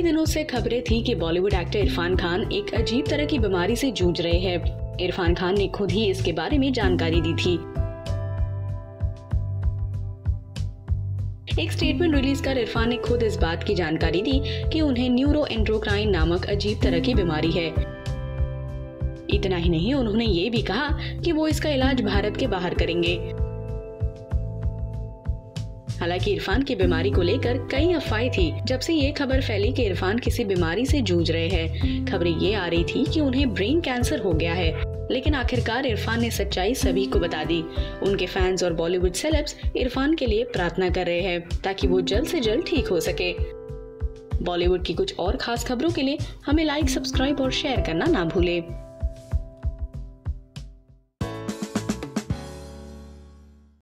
कई दिनों से खबरें थी कि बॉलीवुड एक्टर इरफान खान एक अजीब तरह की बीमारी से जूझ रहे हैं। इरफान खान ने खुद ही इसके बारे में जानकारी दी थी। एक स्टेटमेंट रिलीज कर इरफान ने खुद इस बात की जानकारी दी कि उन्हें न्यूरोएंड्रोक्राइन नामक अजीब तरह की बीमारी है। इतना ही नहीं, उन्होंने ये भी कहा कि वो इसका इलाज भारत के बाहर करेंगे। हालांकि इरफान की बीमारी को लेकर कई अफवाहें थी। जब से ये खबर फैली कि इरफान किसी बीमारी से जूझ रहे हैं, खबरें ये आ रही थी कि उन्हें ब्रेन कैंसर हो गया है। लेकिन आखिरकार इरफान ने सच्चाई सभी को बता दी। उनके फैंस और बॉलीवुड सेलेब्स इरफान के लिए प्रार्थना कर रहे हैं ताकि वो जल्द से जल्द ठीक हो सके। बॉलीवुड की कुछ और खास खबरों के लिए हमें लाइक, सब्सक्राइब और शेयर करना ना भूलें।